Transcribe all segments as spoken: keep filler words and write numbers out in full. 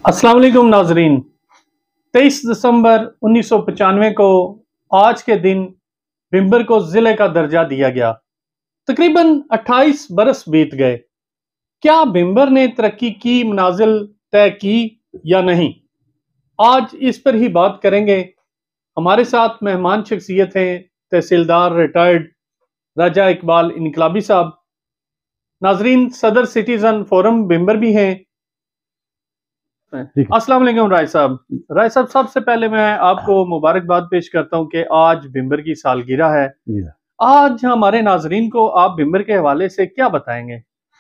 अस्सलाम वालेकुम नाजरीन। तेईस दिसंबर उन्नीस सौ पचानवे को आज के दिन बिम्बर को जिले का दर्जा दिया गया। तकरीबन अट्ठाईस बरस बीत गए। क्या बिम्बर ने तरक्की की मनाजिल तय की या नहीं, आज इस पर ही बात करेंगे। हमारे साथ मेहमान शख्सियत हैं तहसीलदार रिटायर्ड राजा इकबाल इनकलाबी साहब। नाजरीन, सदर सिटीजन फोरम बिम्बर भी हैं। अस्सलाम वालेकुम राय साहब। राय साहब, सबसे पहले मैं आपको मुबारकबाद पेश करता हूं कि आज बिम्बर की सालगिरह है। आज हमारे नाजरीन को आप बिम्बर के हवाले से क्या बताएंगे?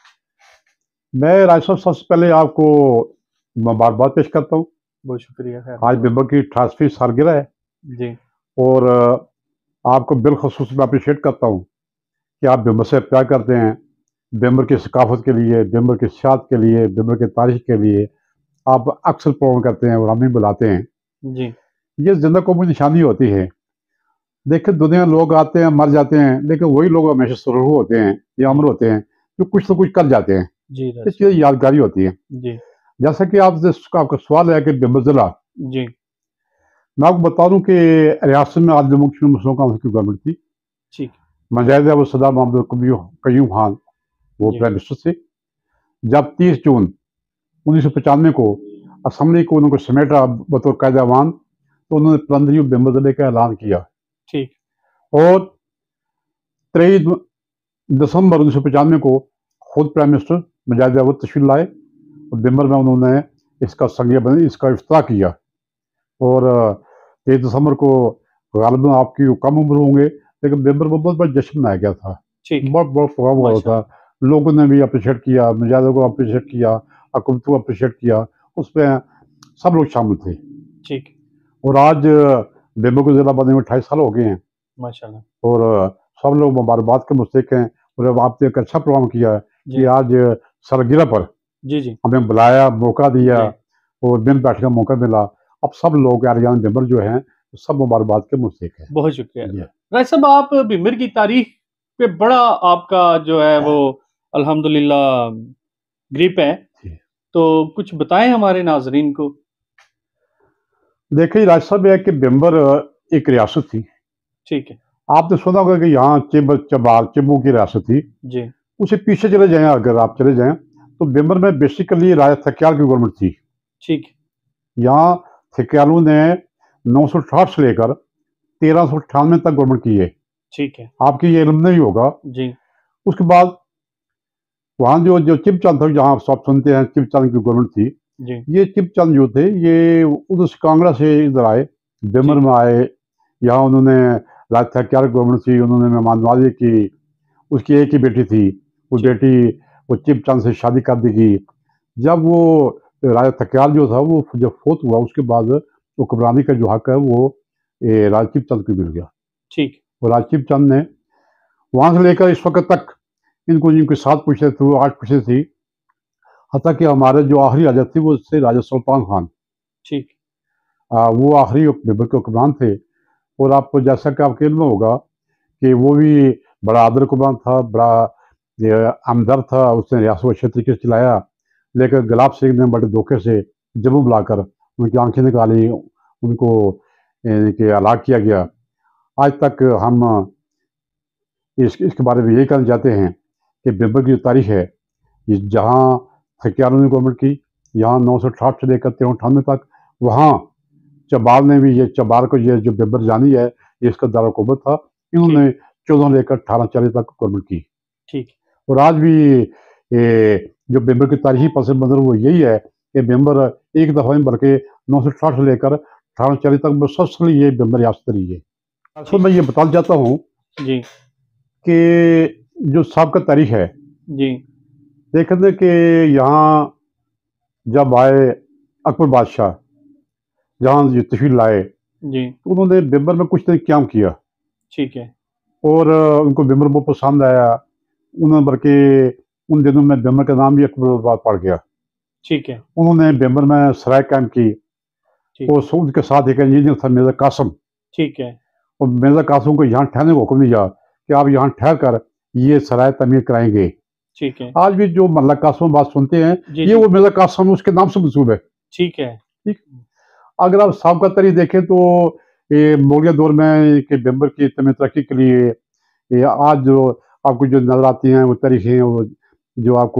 मैं राय साहब सबसे पहले आपको मुबारकबाद पेश करता हूँ। बहुत शुक्रिया। आज बिम्बर की अठासवीं सालगिरह है जी, और आपको बिलखसूस मैं अप्रिशिएट करता हूँ कि आप बिम्बर से प्यार करते हैं। बिम्बर की सकाफत के लिए, बिम्बर की सियासत के लिए, बिम्बर की तारीख के लिए आप अक्सर प्रोग्राम करते हैं और हमें बुलाते हैं। जी, ये जिंदा कौमी निशानी होती है। देखिए, दुनिया में लोग आते हैं, मर जाते हैं, लेकिन वही लोग हमेशा सुरहू होते हैं या अमर होते हैं जो कुछ तो कुछ कर जाते हैं। जी, इस चीज़ यादगारी होती है। जी, जैसा कि आप आपका सवाल है कि बिम्बर जिला, जी, मैं आपको बता दूं कि रियासत में आज जम्मू कश्मीर मुस्लिम काउंसिल की गवर्नमेंट थी। ठीक, मजाहिद वो सदार मोहम्मद कयूम खान वो प्राइम मिनिस्टर थे। जब तीस जून उन्नीस सौ पचानवे को असम्बली को उनको समेटा बतौर कायदा अवान, तो उन्होंने पंद्रह बिम्बर जिले का ऐलान किया। ठीक, और तेईस दिसंबर उन्नीस सौ पचानवे को खुद प्राइम मिनिस्टर मजाहिद अवध तशरीफ लाए और बिम्बर में उन्होंने इसका संज्ञा बंदी इसका इफ्तिताह किया। और तेईस दिसंबर को गालिबन आपकी कम उम्र होंगे, लेकिन बिम्बर में बहुत बड़ा जश्न मनाया गया था। बहुत बड़ा प्रोग्राम हुआ था। लोगों ने भी अप्रिशिएट किया, मजाहिद को अप्रिशिएट किया, हुकूमत को अप्रिशिएट किया, उसमें सब लोग शामिल थे। ठीक। और आज बिम्बर को जिला बनने में अट्ठाईस साल हो गए हैं माशाल्लाह। और सब लोग मुबारकबाद के मुस्तहिक हैं। और आपने एक अच्छा प्रोग्राम किया है कि आज सालगिरह पर जी जी हमें बुलाया, मौका दिया और दिन बैठने का मौका मिला। अब सब लोग यार बिम्बर जो हैं सब मुबारकबाद के मुस्तहिक हैं। बहुत शुक्रिया राय साहब। आप बिम्बर की तारीख पे बड़ा आपका जो है वो अल्हम्दुलिल्लाह ग्रिप है, तो कुछ बताएं हमारे नाजरीन को। देखिए राज साहब, है कि बिम्बर एक रियासत थी। ठीक है। आपने सुना होगा कि यहाँ चिब चबार चिबू की रियासत थी जी। उसे पीछे चले जाएं, अगर आप चले जाएं तो बिम्बर में बेसिकली राजा थक्याल की गवर्नमेंट थी। ठीक। यहाँ थक्यालों ने नौ सौ अठाठ से लेकर तेरह सौ अट्ठानवे तक गवर्नमेंट की है। ठीक है। आपकी ये इल्म नहीं होगा जी। उसके बाद वहाँ जो जो चिपचंद था, जहाँ आप सुनते हैं चिपचंद की गवर्नमेंट थी जी। ये चिपचंद जो थे ये उधर से कांगड़ा से इधर आए, बिम्बर में आए। यहाँ उन्होंने राजा थक्याल गवर्नमेंट थी, उन्होंने मेहमाननवाजी की। उसकी एक ही बेटी थी, वो बेटी वो चिपचंद से शादी कर दी गई। जब वो राजा थक्याल जो था वो जब फोत हुआ उसके बाद वो हुक्मरानी का जो हक है वो राजा चिपचंद को मिल गया। ठीक। और राजा चिपचंद ने वहाँ से लेकर इस वक्त तक इनको जिनके सात पुश्ते थे वो आठ पुश्ते थी, हत्ता कि हमारे जो आखिरी राजा थे वो थे राजा सुल्तान खान। ठीक। वो आखिरी बिम्बर के हुक्मरान थे। और आपको जैसा कि आपके इल्म होगा कि वो भी बड़ा आदर हुक्मरान था, बड़ा आमदर था। उसने रियासत को अच्छे तरीके से चलाया, लेकिन गुलाब सिंह ने बड़े धोखे से जम्मू बुलाकर उनकी आंखें निकाली, उनको हलाक किया गया। आज तक हम इस, इसके बारे में यही कहना चाहते हैं कि बिम्बर की जो तारीख है, जहाँ थक्यालों ने गवर्नमेंट की, यहाँ नौ सौ अठाठ से लेकर तेरह अठानवे तक, वहाँ चबार ने भी, ये चबार को ये जो बिम्बर जानी है ये इसका दार हुकूमत था। इन्होंने चौदह लेकर अठारह चालीस तक गवर्नमेंट की। ठीक। और आज भी ए, जो बिम्बर की तारीखी पस मंजर वो यही है कि बिम्बर एक दफ़ा में बढ़ के नौ सौ अठाठ से लेकर अठारह चालीस तक मुसलसल ये बिम्बर रियासत रही है। असल मैं ये बताना चाहता हूँ जी कि जो सबका तारीख है जी, देखते कि यहाँ जब आए अकबर बादशाह, जहाँ ये तशरीफ लाए जी, तो उन्होंने बिम्बर में कुछ नहीं क्याम किया। ठीक है। और उनको बिम्बर बहुत पसंद आया। उन्होंने बल्कि उन दिनों में बिम्बर का नाम भी अकबराबाद पड़ गया। ठीक है। उन्होंने बिम्बर में सराय कायम की और उनके साथ एक इंजीनियर था मिर्जा कासम। ठीक है। और मिर्जा कासम को यहाँ ठहरने को हुक्म दिया कि आप यहाँ ठहर कर ये सराय तमीर कराएंगे। ठीक है। आज भी जो मल्ला कासम बात सुनते हैं जी, ये जी। वो मिर्जा कासम उसके नाम से मंसूब है। ठीक है। ठीक। अगर आप साबका तारीख देखें तो ये मुगलिया दौर में कि बिम्बर की तमीर तरक्की के लिए ये आज जो आपको जो नज़र आती हैं वो तारीखें, वो जो आपको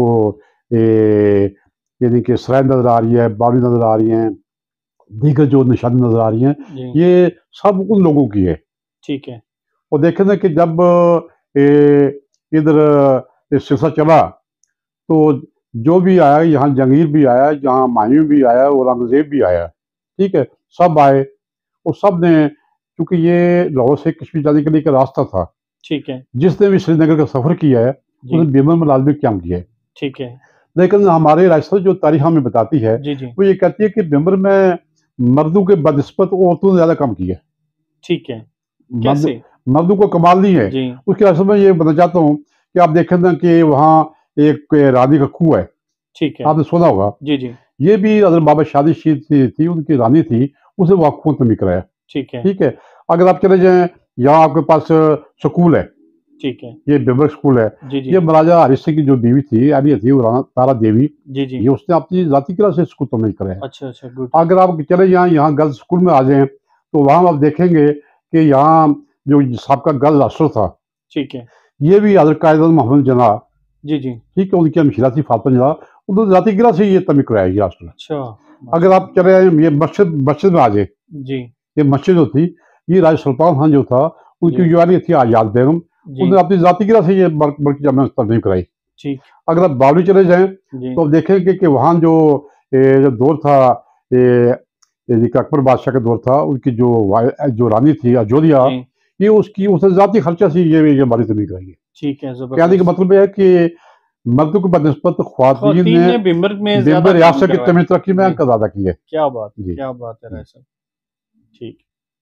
ये यानी कि सराय नज़र आ रही है, बावड़ी नज़र आ रही हैं, दीगर जो निशानी नज़र आ रही हैं, जी, ये सब उन लोगों की है। ठीक है। और देखें ना कि जब ए, इधर ये सिलसिला चला तो जो भी आया, यहाँ जहांगीर भी आया, जहाँ हुमायूं भी आया, औरंगजेब भी आया, ठीक है, सब आए और सब ने, क्योंकि ये लाहौर से कश्मीर जाने के लिए एक रास्ता था, ठीक है। जिसने भी श्रीनगर का सफर किया है जी, उसने बिमर में लाजमी क्याम किया है। ठीक है। लेकिन हमारे राजस्थान जो तारीख हमें बताती है जी, जी, वो ये कहती है कि बिमर में मर्दों के बदनिस्बत औरतों ने ज्यादा काम किया है। ठीक है। मर्द कैसे? मर्दों को कमाल नहीं है। जी, उसके रास्ते में ये बताना चाहता हूँ कि आप देखें ना कि वहाँ एक रानी का खूह है, ठीक है। आपने सुना होगा। जी, जी, ये भी हज़रत बाबा शादी शीद थी, थी उनकी रानी थी, उसे वो खून तमीर कराया। ठीक है। ठीक है। अगर आप चले जाएं, यहाँ आपके पास स्कूल है, ठीक है। ये बिबर स्कूल है। जी, जी, ये महाराजा हरि सिंह की जो बीवी थी, आलिया थी, वो राणा तारा देवी, जी, जी। ये उसने अपनी जाति क्लास से स्कूल तमीर कराया। अच्छा, अच्छा, गुड। अगर आप चले जाएं यहाँ गर्ल्स स्कूल में आ जाएं तो वहाँ आप देखेंगे कि यहाँ जो सबका गर्ल्स हॉस्टल था, ठीक है। ये भी हज़रत कायद मोहम्मद जना, जी, जी। ठीक है, उनकी हमशीरा थी फातिमा जना, उन्होंने जाति क्लास से ये तमीर कराया ये हॉस्टल। अच्छा, अगर आप चले जाएं ये मस्जिद मस्जिद में आ जाए, जी, ये मस्जिद जो थी, ये राजा सुल्तान खान जो था, उनकी जी, जो वाली थी आजाद बेगम, जी, उन्होंने अपनी जाति की से ये बल्कि बल्कि जमा तरमीम कराई। ठीक। अगर आप बावली चले जाएं जी, तो आप देखेंगे कि वहाँ जो ए, जो दौर था, ये ये जी अकबर बादशाह का दौर था, उनकी जो वाइ- जो रानी थी अजोरिया, जी, ये उसकी उसने जाति खर्चा से ये ये बारी तमीर कराई है। ठीक है, कहने का ज़बरदस्त। मतलब यह है कि मर्दों के बदनिस्बत ख्वातीन ख़वातीन ने ने बिम्बर में ज़्यादा बिम्बर काम रियासत की करवाया। तमीर तरक्की में जी, अंक अदा की है। क्या बात है, जी। क्या बात है राय साहब। ठीक।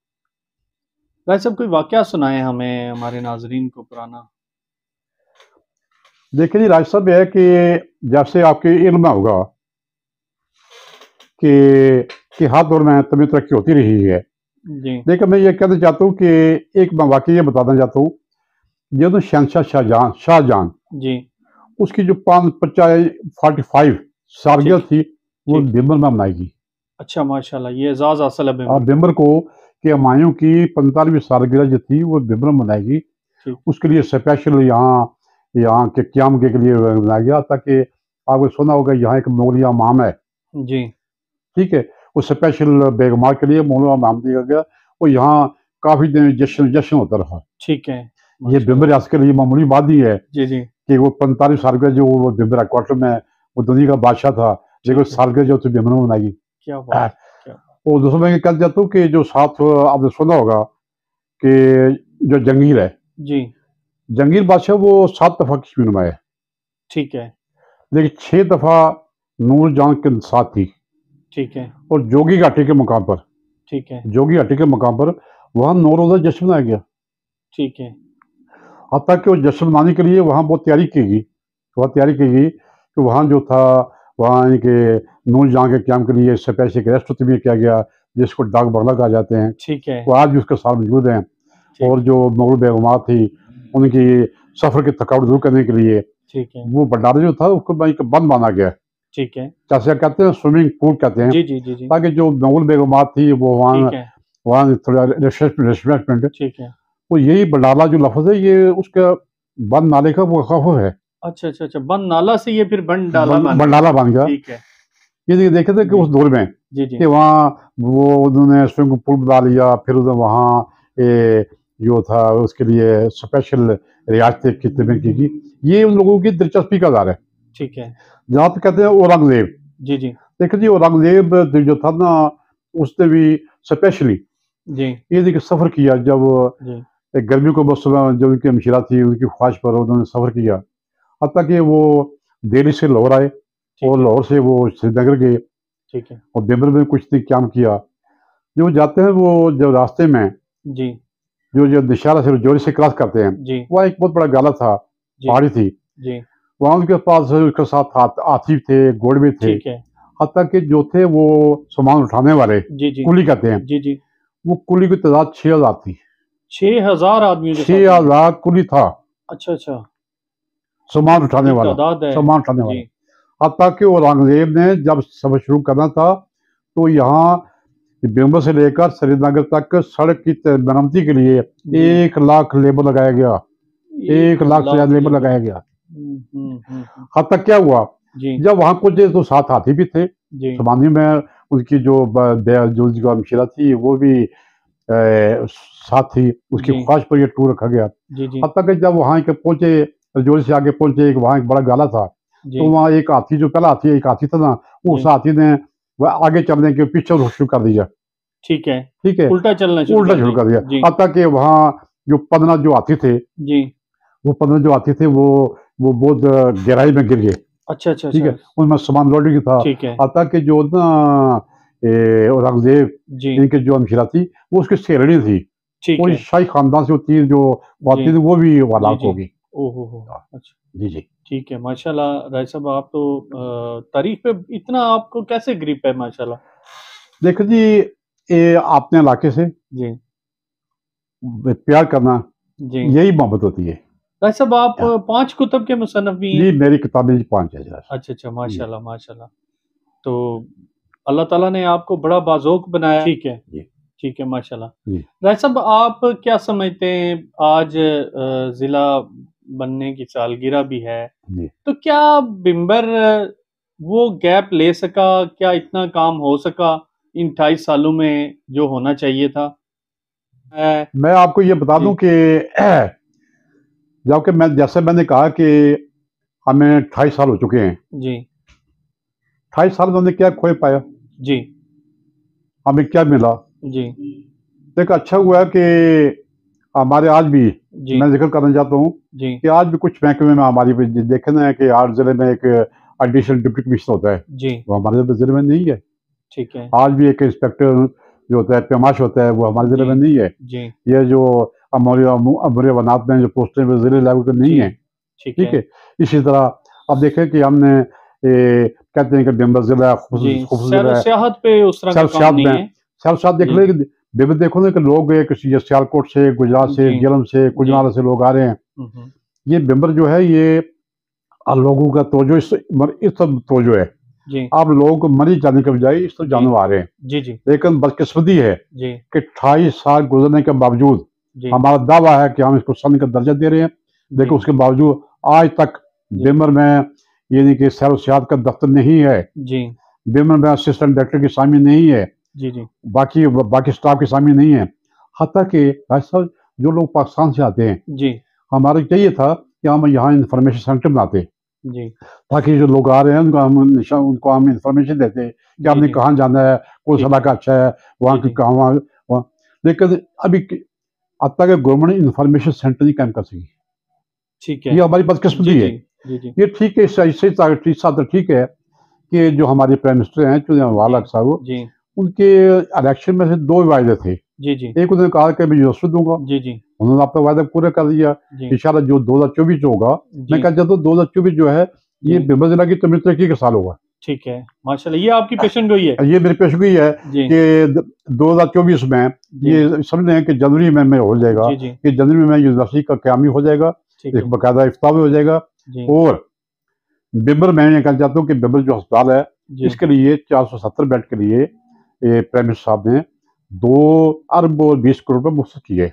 राय साहब कोई वाक़या सुनाएँ हमें, हमारे नाज़रीन को पुराना। देखिए जी, राज साहब, यह है कि जैसे आपके इल्म में होगा कि कि हर दौर में तबीयत तरक्की होती रही है। जी, लेकिन मैं ये कहना चाहता हूँ कि एक मैं वाक़या ये बताना चाहता हूँ, जो शहंशाह शाहजहां शाहजहां जी, उसकी जो पाँच पचास फोर्टी फाइव सालगिरह ठीक, थी, वो ठीक। दिसंबर में मनाएगी। अच्छा, माशाल्लाह, ये एज़ाज़ हासिल है और बिम्बर को। दिसंबर को कि हुमायूं की पैंतालीसवीं सालगिरह जो थी वो दिसंबर में मनाएगी। ठीक, उसके लिए स्पेशल यहाँ यहाँ के क़याम के लिए बनाया गया, ताकि आपने सुना होगा यहाँ एक मुगलिया इमाम है, जी, ठीक है, वो स्पेशल बेगमार के लिए मुगलिया इमाम दिया गया। वो यहाँ काफ़ी दिन जश्न जश्न होता रहा। ठीक है, ये दिसंबर माशाल्लाह। रियासत के लिए मामूली बात नहीं है जी, जी, कि वो पैंतालीस सालगिरह जो वो दिसंबर हेडक्वार्टर में वो दुनिया का बादशाह था, लेकिन ठीक है। सालगिरह जो थी दिसंबर में मनाएगी। क्या बात है, क्या बात। और दूसरा मैं ये कहना चाहता हूँ कि जो साथ आपने सुना होगा कि जो जहांगीर है, जी, जहांगीर बादशाह वो सात दफ़ा कश्मीर में आए, ठीक है, लेकिन छः दफ़ा नूरजहां के साथ थी। ठीक है, और जोगी घाटी के मकाम पर ठीक है, जोगी घाटी के मकाम पर वहाँ नौ रोज़ा जश्न मनाया गया। ठीक है, हत्ता कि वो जश्न मनाने के लिए वहाँ बहुत तैयारी की गई, बहुत तैयारी की गई कि वहाँ जो था, वहाँ इनके नूरजहां के क़याम के लिए स्पेशल एक रेस्टोरेंट भी किया गया, जिसको डाक बंगला कहा जाते हैं। ठीक है, वो आज भी उसके साथ मौजूद हैं। ठीक, और जो मुगल बेगमात थी, उनकी सफ़र की थकावट दूर करने के लिए ठीक है, वो भंडारा जो था उसको एक बंद माना गया, ठीक है। जैसे कहते हैं स्विमिंग पूल कहते हैं, जी, जी, जी, जी, ताकि जो मुगल बेगमात थी वो वहाँ ठीक है, वहाँ थोड़ा रिफ्रेशमेंट, ठीक है। वो यही भंडारा जो लफ्ज़ है ये उसका बंद नाले का वक़फ़ है, अच्छा, अच्छा, अच्छा, बंद नाला से ये फिर बन डाला बंद बन गया। भंडारा बन गया। ठीक है। ये देखिए देखे थे कि जी, उस दौर में जी, जी, कि वहाँ वो उन्होंने स्विमिंग पूल बना लिया, फिर उधर वहाँ ए, जो था उसके लिए स्पेशल रियासतें की तमीर की गई। ये उन लोगों की दिलचस्पी का आधार है। ठीक है। जहाँ पे कहते हैं औरंगज़ेब, जी, जी, देखिए जी औरंगज़ेब जो था ना, उसने भी स्पेशली जी, ये देखिए सफ़र किया, जब जी, एक गर्मी को मौसम जब उनकी हमशीरा थी, उनकी ख्वाहिश पर उन्होंने सफ़र किया, हत्ता कि वो दिल्ली से लाहौर आए ठीक और है, लाहौर से वो श्रीनगर गए ठीक है। और दिब्र में कुछ दिन क़याम किया। जब वो जाते हैं, वो जब रास्ते में जी, जो जो निशारा से जोरी से क्रॉस करते हैं, जी, वहाँ एक बहुत बड़ा गाला था, जी, पहाड़ी थी। जी, वहाँ उनके पास उसके साथ हाथ हाथी थे, घोड़े भी थे, ठीक है। हत्ता कि जो थे वो सामान उठाने वाले, जी, जी, कुली कहते हैं, जी, जी। वो कुली की तादाद छः हज़ार थी। छह हज़ार आदमियों के साथ छः में? हज़ार कुली था, अच्छा, अच्छा। सामान बड़ी उठाने बड़ी वाला, तादाद है। सामान उठाने वाला। जी, हत्ता कि औरंगज़ेब ने जब सफ़र शुरू करना था, तो यहाँ बेम्बर से लेकर श्रीनगर तक सड़क की मरम्मती के लिए एक लाख लेबर लगाया गया, एक लाख से ज्यादा लेबर लगाया गया। हद तक क्या हुआ, जब वहां पहुंचे तो साथ हाथी भी थे, समानी में उनकी जो जो जो मशीरा थी वो भी ए, साथ थी, उसकी ख्वाहिश पर ये टूर रखा गया। हद तक जब वहां के पहुंचे, रजौरी से आगे पहुंचे, एक वहां एक बड़ा गाला था, तो वहाँ एक हाथी, जो पहला हाथी एक हाथी था ना, उस हाथी ने वह आगे चलने के पीछे शुरू कर दिया। ठीक है, ठीक है, उल्टा चलना उल्टा शुरू कर दिया। हद तक कि वहाँ जो पंद्रह जो हाथी थे जी, वो पंद्रह जो हाथी थे वो वो बहुत गहराई में गिर गए। अच्छा अच्छा, ठीक है, उनमें सामान लोडिंग था। हद तक कि जो ना औरंगजेब इनके जो हमशीरा थी वो उसकी सेरणी थी, कोई शाही खानदान से होती है जो बात थी, वो भी हलाक होगी। ओहो, अच्छा जी जी, ठीक है, माशाल्लाह। राय साहब, आप तो तारीफ पे इतना आपको कैसे ग्रिप है, माशाल्लाह। देखो जी, ये अपने इलाके से जी प्यार करना जी, यही मोहब्बत होती है। राय साहब, आप पांच कुतुब के मुसन्नफ भी हैं? जी, मेरी किताबें जी पांच है। अच्छा अच्छा, माशाल्लाह माशाल्लाह। तो अल्लाह ताला ने आपको बड़ा बाज़ौक बनाया। ठीक है ठीक है, माशाल्लाह। राय साहब, आप क्या समझते हैं, आज जिला बनने की सालगिरह भी है, तो क्या बिम्बर वो गैप ले सका, क्या इतना काम हो सका इन अट्ठाईस सालों में जो होना चाहिए था? मैं आपको ये बता दूं कि जबकि मैं जैसे मैंने कहा कि हमें अट्ठाईस साल हो चुके हैं जी, अट्ठाईस साल में हमने क्या खोए पाया जी, हमें क्या मिला जी। एक अच्छा हुआ है कि हमारे आज भी मैं जिक्र करना चाहता हूँ कि आज भी कुछ महकमे में हमारी देखे ना कि हर जिले में एक एडिशनल डिप्टी कमिश्नर होता है जी, वो हमारे जिले में नहीं है। ठीक है, आज भी एक इंस्पेक्टर जो होता है पैमाश होता है वो हमारे जिले में नहीं है जी। ये जो अमूरी वनात में जो पोस्टें जिले लेवल पर नहीं है। ठीक है, इसी तरह अब देखें कि हमने कहते हैं कि बेम्बर जिला सियाहत पे उस तरह का काम नहीं है। सियाहत देख ले बेबे देखो ना कि लोग एक सियालकोट से, गुजरात से, जेलम से, कुजनारा से लोग आ रहे हैं। ये बेम्बर जो है ये लोगों का तोजो इस इस तरफ तोजो है जी। आप लोग मरी जाने के बजाय इस तरफ जाने आ रहे हैं जी जी। लेकिन बदकिस्मती है जी कि अट्ठाईस साल गुजरने के बावजूद हमारा दावा है कि हम इसको सन का दर्जा दे रहे हैं, लेकिन उसके बावजूद आज तक बेम्बर में यानी कि सैर सियाहत का दफ्तर नहीं है जी। बेम्बर में असिस्टेंट डायरेक्टर की सामी नहीं है जी जी, बाकी बाकी स्टाफ की सामी नहीं है। हत्ता कि साहब जो लोग पाकिस्तान से आते हैं जी, हमारा चाहिए था कि हम यहाँ इंफॉर्मेशन सेंटर बनाते जी, ताकि जो लोग आ रहे हैं उनको हम उनको हम इंफॉर्मेशन देते कि आपने कहाँ जाना है, कौन सा इलाका अच्छा है, वहाँ की कहाँ वहाँ। लेकिन अभी अब तक गवर्नमेंट इंफॉर्मेशन सेंटर नहीं कायम कर सकी। ठीक है, ये हमारी बदकिस्मती है। ये ठीक है, इससे ठीक है कि जो हमारे प्राइम मिनिस्टर हैं चुनाव साहब, उनके इलेक्शन में से दो वायदे थे जी जी। एक उन्होंने कहा कि मैं यूनिवर्सिटी दूंगा जी जी, उन्होंने अपना वायदा पूरा कर दिया। इंशाल्लाह जो दो हजार चौबीस होगा, मैं कहता हूँ दो हजार चौबीस जो है ये बेम्बर जिला की तमीर तरक्की का साल होगा। ठीक है, माशाल्लाह, ये आपकी पेशन गोई है। ये मेरी पेशन गोई है कि दो हजार चौबीस में ये समझ रहे हैं कि जनवरी में में हो जाएगा कि जनवरी में यूनिवर्सिटी का क्यामी हो जाएगा, एक बाकायदा इफ्ताह भी हो जाएगा। और बेम्बर में कहना चाहता हूँ कि बेम्बर जो अस्पताल है इसके लिए चार सौ सत्तर बेड के लिए प्राइम मिनिस्टर साहब ने दो अरब और बीस करोड़ रुपए मुफ्त किए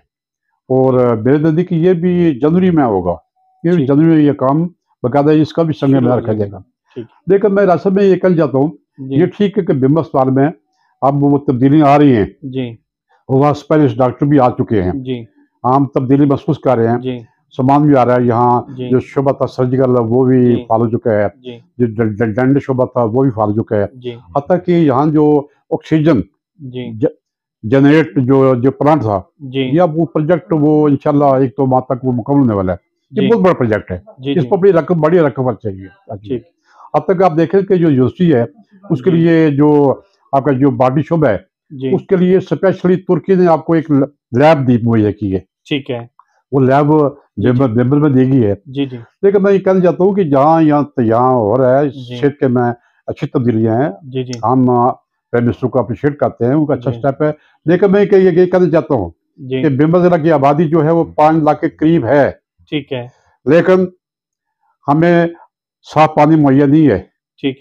और मेरे नजदीक ये भी जनवरी में होगा। ये जनवरी में ये काम बाकायदा इसका भी संज्ञान में रखा जाएगा। लेकिन मैं रास्ते में ये कल जाता हूँ, ये ठीक है कि बेम्बर अस्पताल में अब वो तब्दीलियाँ आ रही हैं जी, वहाँ स्पेशलिस्ट डॉक्टर भी आ चुके हैं जी, आम तब्दीली महसूस कर रहे हैं, सामान भी आ रहा है। यहाँ जो शोबा था सर्जिकल वो भी फाल हो चुका है, जो डंड शोबा था वो भी फाल हो चुका है। हत्ता कि यहाँ जो ऑक्सीजन जनरेट जो जो प्लांट था या वो प्रोजेक्ट वो इंशाल्लाह एक तो माह तक वो मुकम्मल होने वाला है। ये बहुत बड़ा प्रोजेक्ट है, इस पर बड़ी रकम बड़ी रकम चाहिए। अब तक आप देखें कि जो यूनिवर्सिटी है उसके लिए जो आपका जो बॉडी शोबा है उसके लिए स्पेशली तुर्की ने आपको एक लैब दी मुहैया की है। ठीक है, वो लैब बेम्बर में देगी है जी जी। लेकिन मैं ये कहना चाहता हूँ कि जहाँ यहाँ यहाँ हो रहा है इस क्षेत्र में अच्छी तब्दीलियाँ हैं जी जी, हम प्राइम मिनिस्टर को अप्रिशिएट करते हैं, उनका अच्छा स्टेप है। लेकिन मैं ये कहना चाहता हूँ कि बेम्बर जिला की आबादी जो है वो पाँच लाख के करीब है। ठीक है, लेकिन हमें साफ पानी मुहैया नहीं है। ठीक है,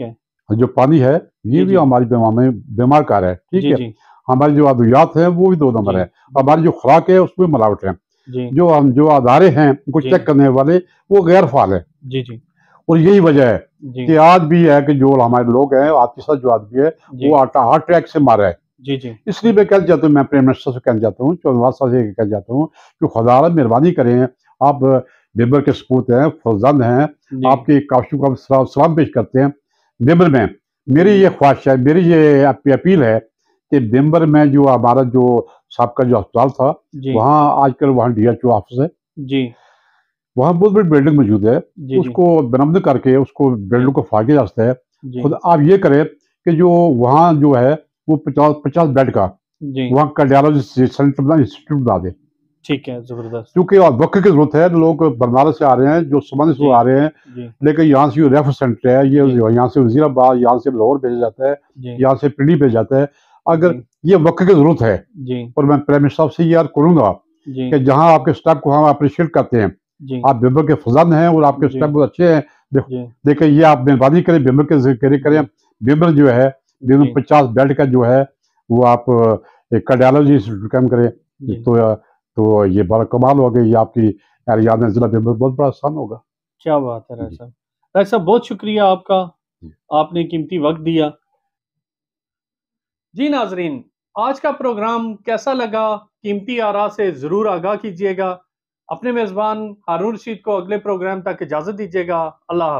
जो पानी है ये जी भी जी हमारी बीमार में बीमार कार है, ठीक जी है। जी हमारी जो अद्वियात हैं वो भी दो नंबर जी है, हमारी जो खुराक है उसमें मिलावट है, जी जो हम जो अदारे हैं उनको जी चेक करने वाले वो गैर फाल है। जी जी और यही वजह है जी कि आज भी है कि जो हमारे लोग हैं, आपके साथ जो आदमी है जी वो हार्ट अटैक से मारा है। जी जी इसलिए मैं कहना चाहता हूँ, मैं प्राइम मिनिस्टर से कहना चाहता हूँ, चौधरी साहब से कहना चाहता हूँ कि खुदा मेहरबानी करें, आप बिबर के सपूत हैं, फर्जंद हैं, जी आपके काशों को हम सलाम सलाम पेश करते हैं। बिबर में मेरी जी ये ख्वाहिश है, मेरी ये अपी- अपील है कि बिम्बर में जो हमारा जो सबका जो अस्पताल था, जी वहाँ आजकल वहाँ डी एच ओ ऑफिस है, जी वहाँ बहुत बड़ी बिल्डिंग मौजूद है, जी जी उसको बरामद करके उसको बिल्डिंग जी को फाके जाता है। जी खुद आप ये करें कि जो वहाँ जो है वो पचास पचास बेड का जी वहाँ कार्डियोलॉजी सेंटर बना, इंस्टीट्यूट बना दे, ठीक है, जबरदस्त। क्योंकि अब वक्त की जरूरत है। लोग बनारस से आ रहे हैं, जो समाने से जी आ रहे हैं, जी लेकिन यहाँ से जो रेफर सेंटर है ये जी यहाँ से वजीराबाद, यहाँ से लाहौर भेजा जाता है, जी यहाँ से पिंडी भेजा जाता है। अगर जी ये वक्त की जरूरत है, जी और मैं प्राइम मिनिस्टर साहब से ये याद करूँगा जी कि जहाँ आपके स्टाफ को हम अप्रिशिएट करते हैं, जी आप बिम्बर के फजान हैं और आपके जी स्टाफ बहुत अच्छे हैं। देखो, जी देखिए ये आप मेहरबानी करें, बिम्बर के जिक्र करें। जी बिम्बर जो है, बिम्बर जी पचास बेड का जो है वो आप एक कार्डियोलॉजी इंस्टीट्यूट काम करें, जी तो तो ये बड़ा कमाल हो गई, ये आपकी एरियाना जिला बिम्बर बहुत बड़ा आसान होगा। क्या बात है राय जी साहब। राय साहब, बहुत शुक्रिया आपका, जी आपने कीमती वक्त दिया। जी नाजरीन, आज का प्रोग्राम कैसा लगा, कीमती आरा से ज़रूर आगाह कीजिएगा। अपने मेज़बान हारून रशीद को अगले प्रोग्राम तक इजाज़त दीजिएगा। अल्लाह हाफ़िज़।